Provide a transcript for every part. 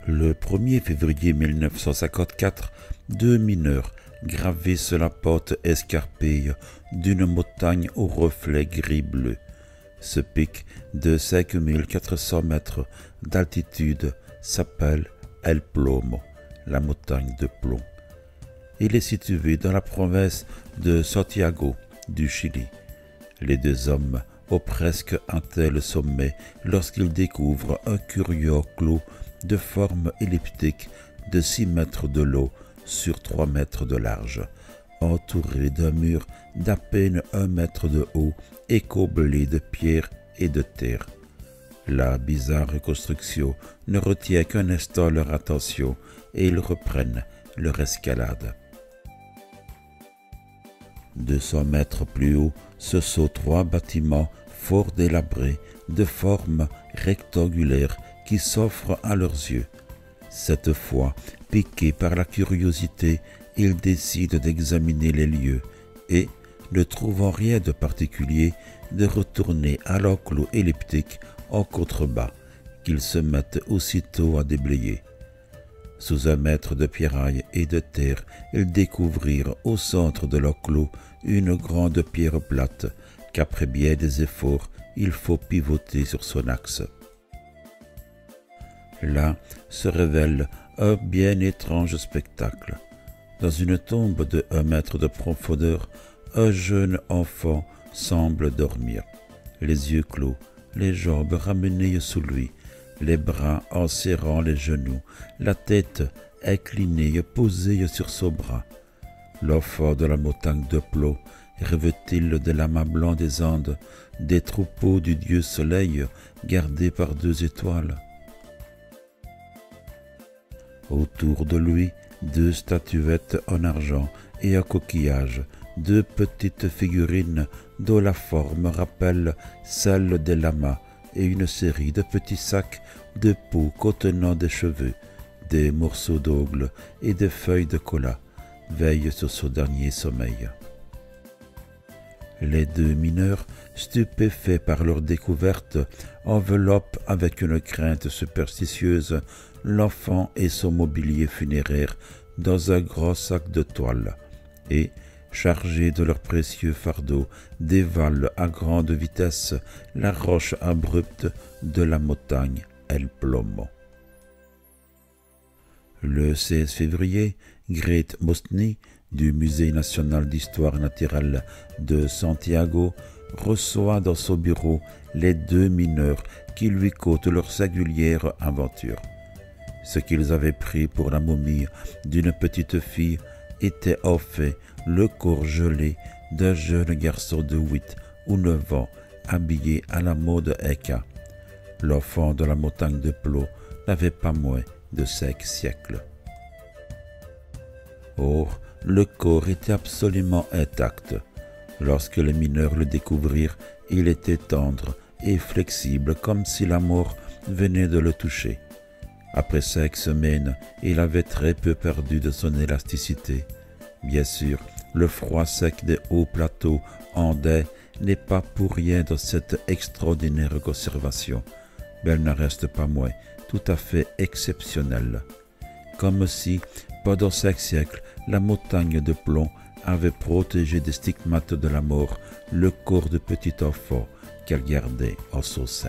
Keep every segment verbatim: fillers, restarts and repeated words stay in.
Le premier février mille neuf cent cinquante-quatre, deux mineurs gravissent la porte escarpée d'une montagne au reflet gris-bleu. Ce pic de cinq mille quatre cents mètres d'altitude s'appelle El Plomo, la montagne de plomb. Il est situé dans la province de Santiago du Chili. Les deux hommes ont presque atteint le sommet lorsqu'ils découvrent un curieux enclos de forme elliptique de six mètres de long sur trois mètres de large, entouré d'un mur d'à peine un mètre de haut et comblé de pierres et de terre. La bizarre construction ne retient qu'un instant leur attention et ils reprennent leur escalade. deux cents mètres plus haut, ce sont trois bâtiments fort délabrés, de forme rectangulaire qui s'offrent à leurs yeux. Cette fois, piqués par la curiosité, ils décident d'examiner les lieux et, ne trouvant rien de particulier, de retourner à l'enclos elliptique en contrebas, qu'ils se mettent aussitôt à déblayer. Sous un mètre de pierraille et de terre, ils découvrirent au centre de l'enclos une grande pierre plate qu'après bien des efforts, il faut pivoter sur son axe. Là se révèle un bien étrange spectacle. Dans une tombe de un mètre de profondeur, un jeune enfant semble dormir, les yeux clos, les jambes ramenées sous lui, les bras en serrant les genoux, la tête inclinée posée sur son bras. L'enfant de la montagne de plomb rêve-t-il des lamas blancs des Andes, des troupeaux du dieu soleil gardés par deux étoiles? Autour de lui, deux statuettes en argent et un coquillage, deux petites figurines dont la forme rappelle celle des lamas et une série de petits sacs de peau contenant des cheveux, des morceaux d'ongles et des feuilles de cola veillent sur son dernier sommeil. Les deux mineurs, stupéfaits par leur découverte, enveloppent avec une crainte superstitieuse l'enfant et son mobilier funéraire dans un grand sac de toile et, chargés de leurs précieux fardeaux, dévalent à grande vitesse la roche abrupte de la montagne El Plomo. Le seize février, Grete Mostny, du Musée national d'histoire naturelle de Santiago, reçoit dans son bureau les deux mineurs qui lui content leur singulière aventure. Ce qu'ils avaient pris pour la momie d'une petite fille était en fait le corps gelé d'un jeune garçon de huit ou neuf ans, habillé à la mode Inca. L'enfant de la montagne de plomb n'avait pas moins de cinq siècles. Or, le corps était absolument intact. Lorsque les mineurs le découvrirent, il était tendre et flexible, comme si la mort venait de le toucher. Après cinq semaines, il avait très peu perdu de son élasticité. Bien sûr, le froid sec des hauts plateaux andins n'est pas pour rien dans cette extraordinaire conservation, mais elle n'en reste pas moins tout à fait exceptionnelle. Comme si, pendant cinq siècles, la montagne de plomb avait protégé des stigmates de la mort le corps de petit enfant qu'elle gardait en son sein.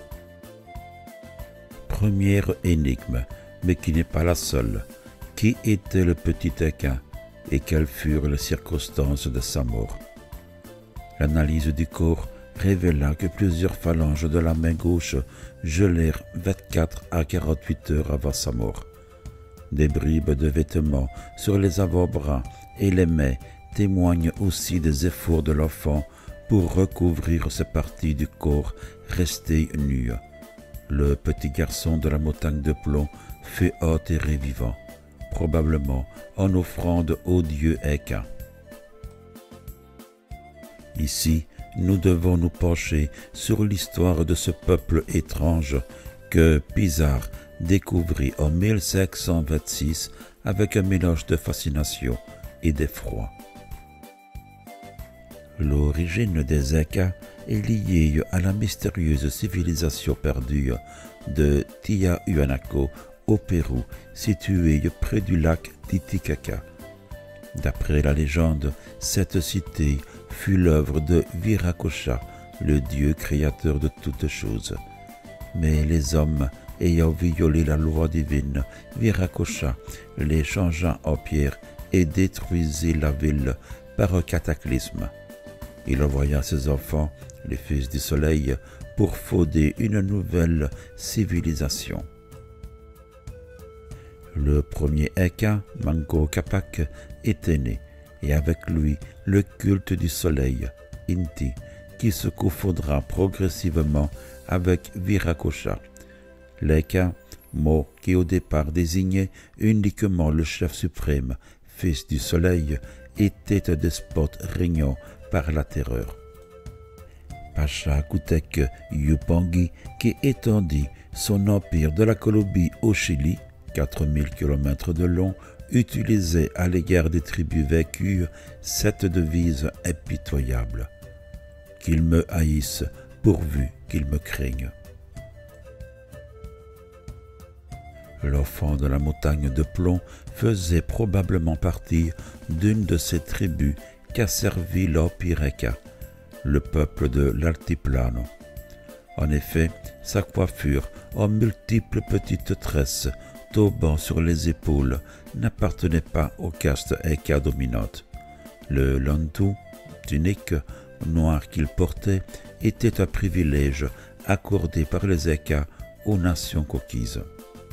Première énigme, mais qui n'est pas la seule. Qui était le petit Inca et quelles furent les circonstances de sa mort? L'analyse du corps révéla que plusieurs phalanges de la main gauche gelèrent vingt-quatre à quarante-huit heures avant sa mort. Des bribes de vêtements sur les avant-bras et les mains témoignent aussi des efforts de l'enfant pour recouvrir ces parties du corps restées nues. Le petit garçon de la montagne de plomb fut enterré vivant, probablement en offrande au dieu Inca. Ici, nous devons nous pencher sur l'histoire de ce peuple étrange que Pizarro découvrit en mille cinq cent vingt-six avec un mélange de fascination et d'effroi. L'origine des Incas est liée à la mystérieuse civilisation perdue de Tiahuanaco au Pérou, située près du lac Titicaca. D'après la légende, cette cité fut l'œuvre de Viracocha, le dieu créateur de toutes choses. Mais les hommes ayant violé la loi divine, Viracocha les changea en pierre et détruisit la ville par un cataclysme. Il envoya ses enfants, les fils du soleil, pour fonder une nouvelle civilisation. Le premier Eka, Manco Capac, était né, et avec lui le culte du soleil, Inti, qui se confondra progressivement avec Viracocha. L'Eka, mot qui au départ désignait uniquement le chef suprême, fils du soleil, était un despote régnant par la terreur. Pacha Kutek Yupanqui, qui étendit son empire de la Colombie au Chili, quatre mille kilomètres de long, utilisait à l'égard des tribus vaincues cette devise impitoyable: qu'ils me haïssent pourvu qu'ils me craignent. L'enfant de la montagne de plomb faisait probablement partie d'une de ces tribus qu'a servi l'Empire Eka, le peuple de l'Altiplano. En effet, sa coiffure en multiples petites tresses tombant sur les épaules n'appartenait pas aux castes Eka dominantes. Le lantu, tunique noire qu'il portait, était un privilège accordé par les Eka aux nations conquises.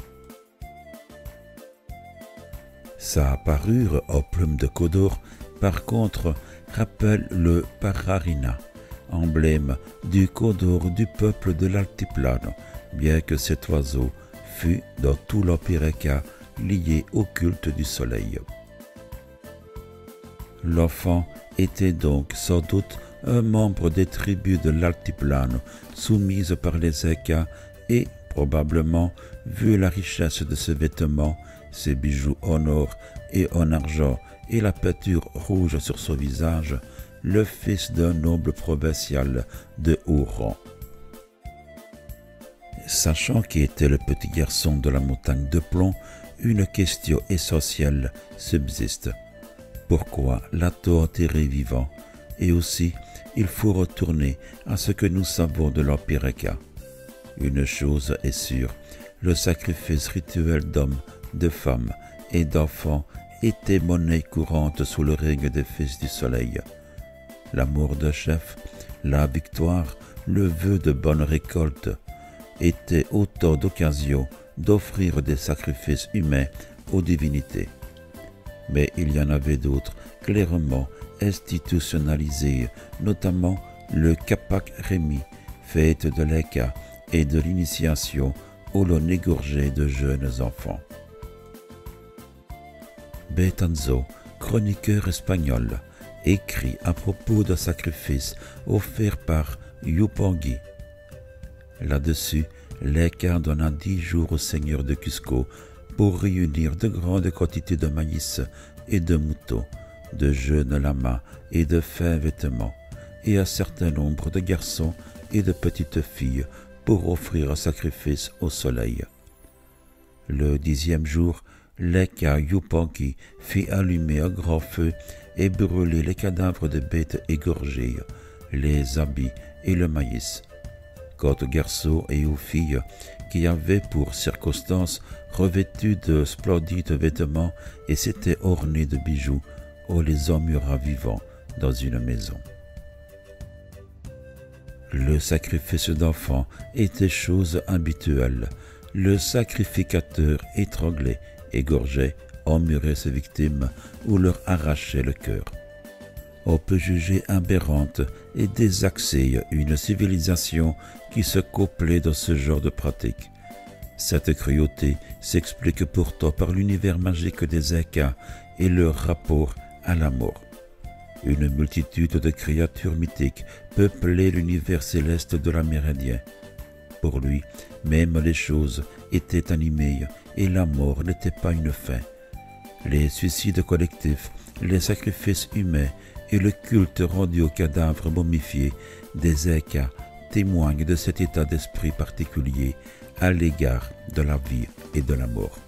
Sa parure en plumes de Kodor, par contre, rappelle le Pararina, emblème du Kodor du peuple de l'Altiplano, bien que cet oiseau fut, dans tout l'Empire Eka, lié au culte du soleil. L'enfant était donc sans doute un membre des tribus de l'Altiplano soumises par les Eka et, probablement, vu la richesse de ses vêtements, ses bijoux en or et en argent et la peinture rouge sur son visage, le fils d'un noble provincial de haut rang. Sachant qui était le petit garçon de la montagne de plomb, une question essentielle subsiste. Pourquoi l'a-t-on enterré vivant? Et aussi, il faut retourner à ce que nous savons de l'Empire Eka. Une chose est sûre, le sacrifice rituel d'hommes, de femmes et d'enfants était monnaie courante sous le règne des fils du soleil. L'amour de chef, la victoire, le vœu de bonne récolte étaient autant d'occasions d'offrir des sacrifices humains aux divinités. Mais il y en avait d'autres clairement institutionnalisés, notamment le Capac Remi, fête de l'Eka et de l'initiation où l'on égorgeait de jeunes enfants. Betanzo, chroniqueur espagnol, écrit à propos d'un sacrifice offert par Yupanqui. Là-dessus, l'Eka donna dix jours au seigneur de Cusco pour réunir de grandes quantités de maïs et de moutons, de jeunes lamas et de fins vêtements, et un certain nombre de garçons et de petites filles pour offrir un sacrifice au soleil. Le dixième jour, l'Eka Yupanqui fit allumer un grand feu et brûler les cadavres de bêtes égorgées, les habits et le maïs. Quant aux garçons et aux filles qui avaient pour circonstance revêtu de splendides vêtements et s'étaient ornés de bijoux, on les emmura vivants dans une maison. Le sacrifice d'enfants était chose habituelle. Le sacrificateur étranglait, égorgeait, emmurait ses victimes ou leur arrachait le cœur. On peut juger aberrante et désaxée une civilisation qui se complaît dans ce genre de pratique. Cette cruauté s'explique pourtant par l'univers magique des Eka et leur rapport à la mort. Une multitude de créatures mythiques peuplaient l'univers céleste de l'Amérindien. Pour lui, même les choses étaient animées et la mort n'était pas une fin. Les suicides collectifs, les sacrifices humains et le culte rendu aux cadavres momifiés des Eka témoignent de cet état d'esprit particulier à l'égard de la vie. et de la mort.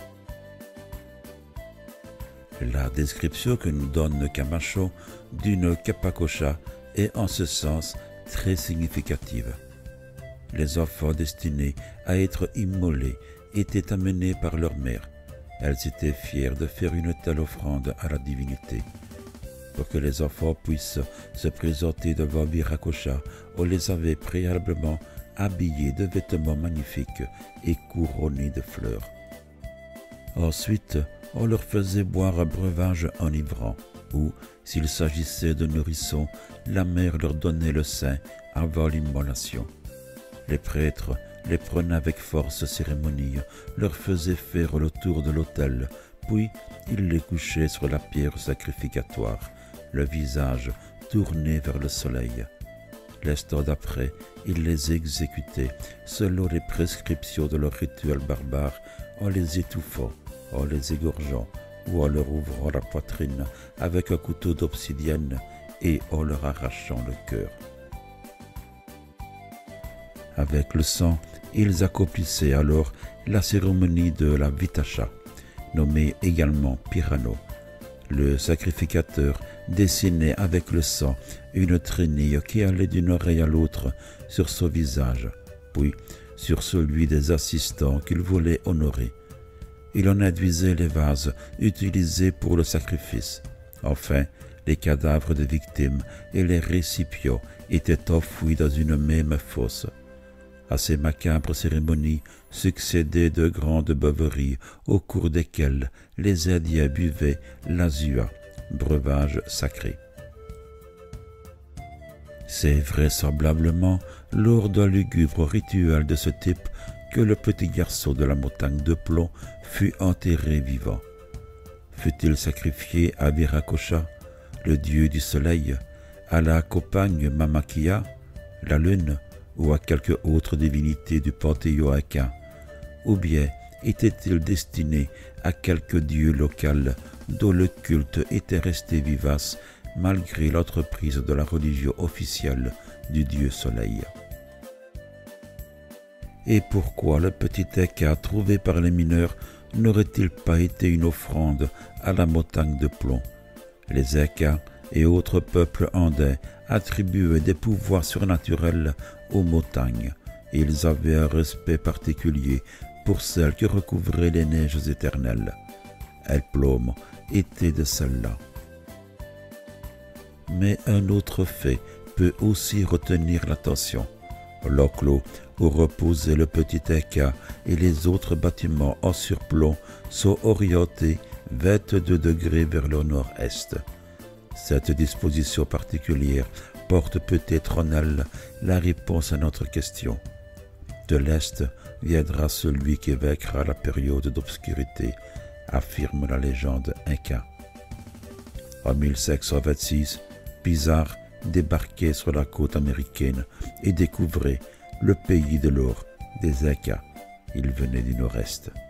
La description que nous donne Camacho d'une Capacocha est en ce sens très significative. Les enfants destinés à être immolés étaient amenés par leur mère. Elles étaient fières de faire une telle offrande à la divinité. Pour que les enfants puissent se présenter devant Viracocha, on les avait préalablement habillés de vêtements magnifiques et couronnés de fleurs. Ensuite, on leur faisait boire un breuvage enivrant, ou, s'il s'agissait de nourrissons, la mère leur donnait le sein avant l'immolation. Les prêtres les prenaient avec force cérémonie, leur faisaient faire le tour de l'autel, puis ils les couchaient sur la pierre sacrificatoire, le visage tourné vers le soleil. L'instant d'après, ils les exécutaient selon les prescriptions de leur rituel barbare, en les étouffant, en les égorgeant ou en leur ouvrant la poitrine avec un couteau d'obsidienne et en leur arrachant le cœur. Avec le sang, ils accomplissaient alors la cérémonie de la Vitacha, nommée également Pirano. Le sacrificateur dessinait avec le sang une trénille qui allait d'une oreille à l'autre sur son visage, puis sur celui des assistants qu'il voulait honorer. Il en induisait les vases utilisés pour le sacrifice. Enfin, les cadavres des victimes et les récipients étaient enfouis dans une même fosse. À ces macabres cérémonies succédaient de grandes beuveries au cours desquelles les Indiens buvaient l'azua, breuvage sacré. C'est vraisemblablement lors d'un lugubre rituel de ce type que le petit garçon de la montagne de plomb fut enterré vivant. Fut-il sacrifié à Viracocha, le dieu du soleil, à la compagne Mamakia, la lune, ou à quelque autre divinité du panthéon inca, ou bien était-il destiné à quelque dieu local dont le culte était resté vivace malgré l'entreprise de la religion officielle du dieu soleil? Et pourquoi le petit Inca trouvé par les mineurs n'aurait-il pas été une offrande à la montagne de plomb? Les Incas et autres peuples andins attribuaient des pouvoirs surnaturels aux montagnes, et ils avaient un respect particulier pour celles qui recouvraient les neiges éternelles. El Plomo était de celles-là. Mais un autre fait peut aussi retenir l'attention. L'enclos où reposait le petit Inca et les autres bâtiments en surplomb sont orientés vingt-deux degrés vers le nord-est. Cette disposition particulière porte peut-être en elle la réponse à notre question. De l'Est viendra celui qui vaincra la période d'obscurité, affirme la légende inca. En mille cinq cent vingt-six, Pizarro débarquait sur la côte américaine et découvrait le pays de l'or des Incas. Il venait du nord-est.